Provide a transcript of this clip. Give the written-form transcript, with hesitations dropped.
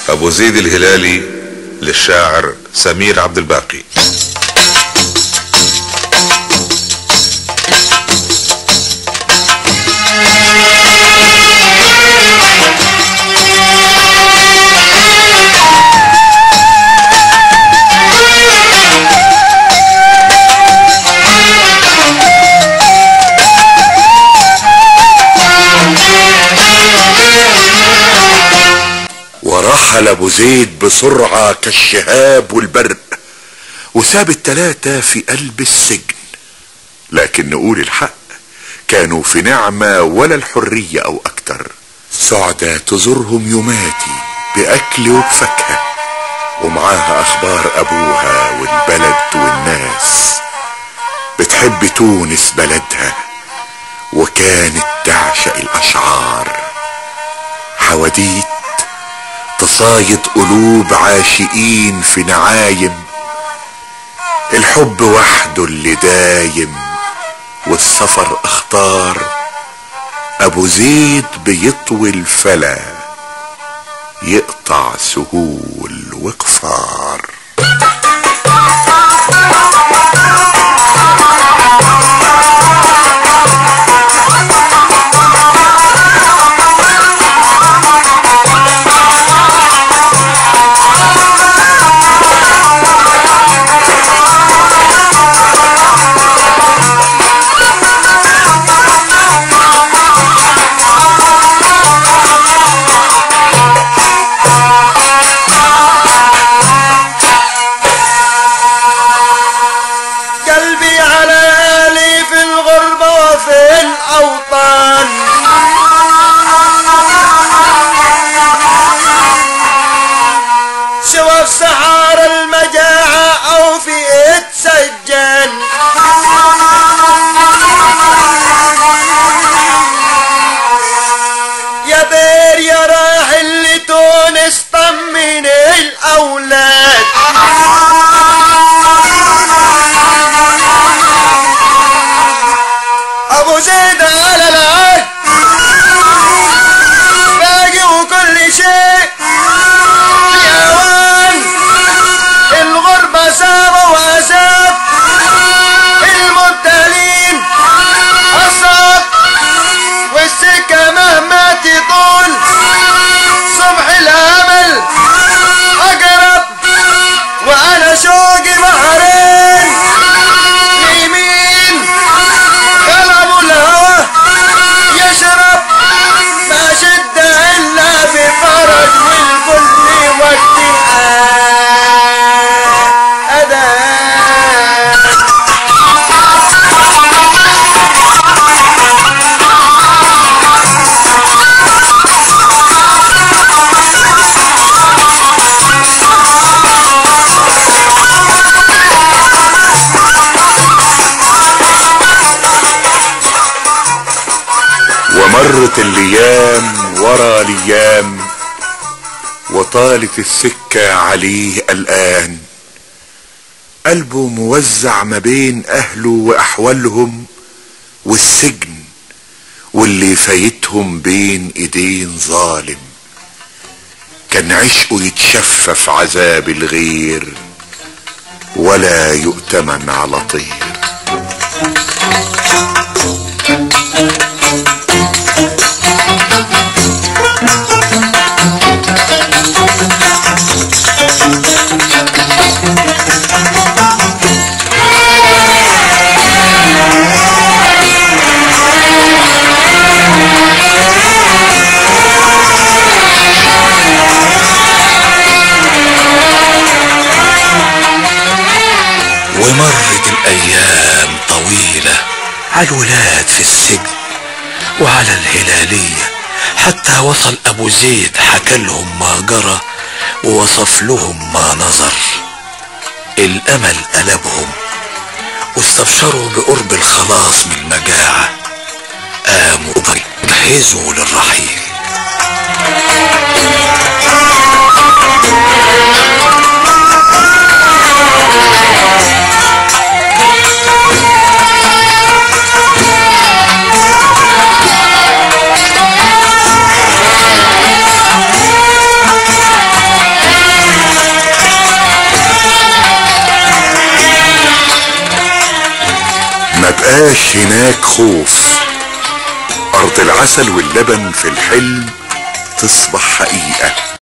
ابو زيد الهلالي للشاعر سمير عبد الباقي. ورحل ابو زيد بسرعة كالشهاب والبرق وساب التلاتة في قلب السجن. لكن نقول الحق كانوا في نعمة ولا الحرية او اكتر. سعدة تزورهم يوماتي باكل وبفاكهة ومعاها اخبار ابوها والبلد والناس. بتحب تونس بلدها وكانت تعشق الاشعار. حواديت تصايد قلوب عاشقين في نعايم. الحب وحده اللي دايم والسفر اختار. ابو زيد بيطوي الفلا يقطع سهول وقفار. مرت الايام ورا الايام وطالت السكة عليه قلقان. قلبه موزع ما بين اهله واحوالهم والسجن واللي فايتهم بين ايدين ظالم. كان عشقه يتشفف عذاب الغير ولا يؤتمن على طير. ومرت الايام طويلة على الولاد في السجن وعلى الهلالية حتى وصل ابو زيد حكى لهم ما جرى ووصف لهم ما نظر. الامل قلبهم واستبشروا بقرب الخلاص من المجاعة. قاموا جهزوا للرحيل. ما بقاش هناك خوف، ارض العسل واللبن في الحلم تصبح حقيقة.